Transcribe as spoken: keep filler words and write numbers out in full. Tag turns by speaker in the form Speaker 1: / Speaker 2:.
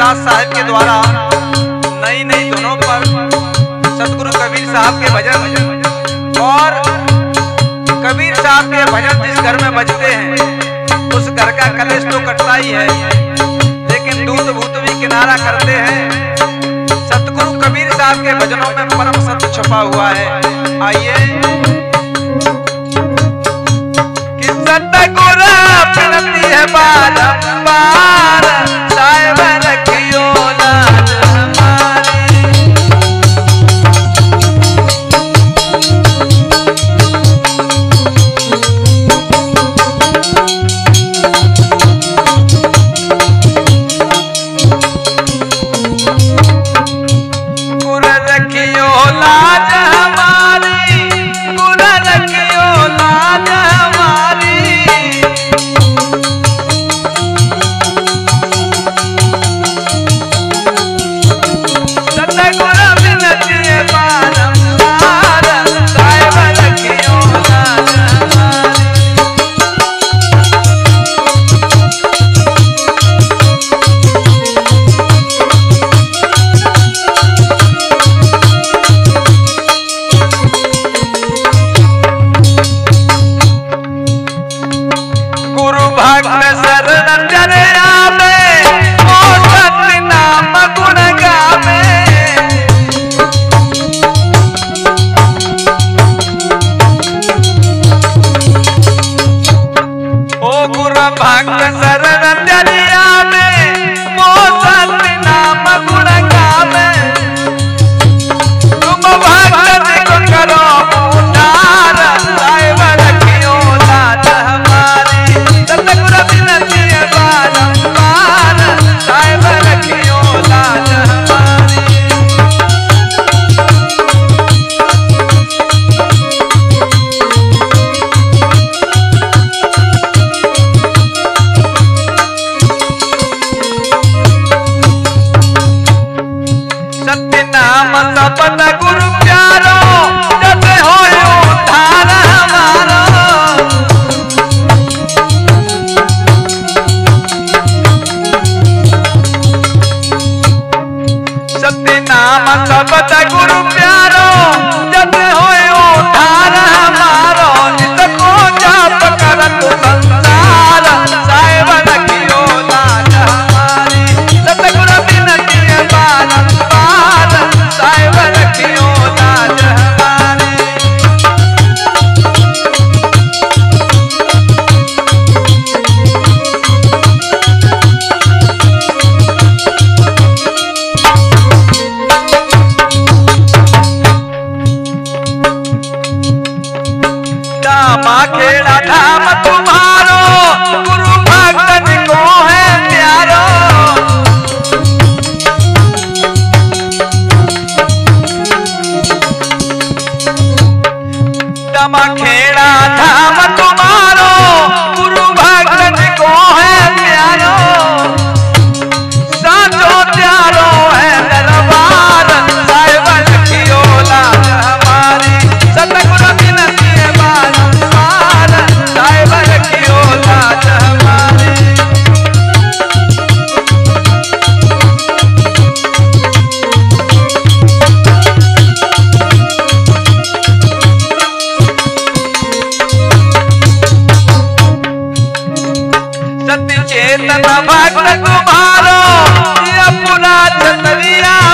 Speaker 1: प्रसाद साहब के द्वारा नई नई धुनों पर सतगुरु कबीर साहब के भजन और कबीर साहब के भजन जिस घर में बजते हैं उस घर का कलेश तो कटता ही है, लेकिन दूत भूत भी किनारा करते हैं। सतगुरु कबीर साहब के भजनों में परम सत्य छुपा हुआ है। आइए कि सतगुरु प्रणति है बारंबार, साहिब रखियो लाज हमारी। गुरु रखियो लाज हमारी, गुरु रखियो लाज हमारी। सतगुरु बिनती है बारंबार, साहिब रखियो लाज हमारी। गुरु भक्त शरण चले आवे, ओ सत्य नाम गुण गावे। ओ गुरु भक्त शरण चले आवे, ओ सत्य नाम गुण गावे। तुम भक्त को करो उद्धार, साहिब रखियो लाज हमारी। सतगुरु बिनती है बारंबार, साहिब रखियो लाज हमारी। सत्य नाम सपन गुरु प्यारो, जैसे होए उद्धार हमारो। सत्य नाम शब्द गुरु प्यारो, जैसे होए उद्धार हमारो। इसको जाप करत संसार, साहिब रखियो लाज हमारी। सतगुरु बिनती है बारंबार, साहिब रखियो लाज हमारी। दामा खेड़ा धाम तुम्हारो, गुरु भक्तन को है प्यारो। दामा खेड़ा धाम तुम्हारो, गुरु भक्तन को है प्यारो। साचो प्यारो है दरबार, साहिब रखियो लाज हमारी। सतगुरु बिनती है बारंबार, साहिब रखियो लाज हमारी। सत्य चेतन भक्त तुम्हारो, ये पूरा छतरिया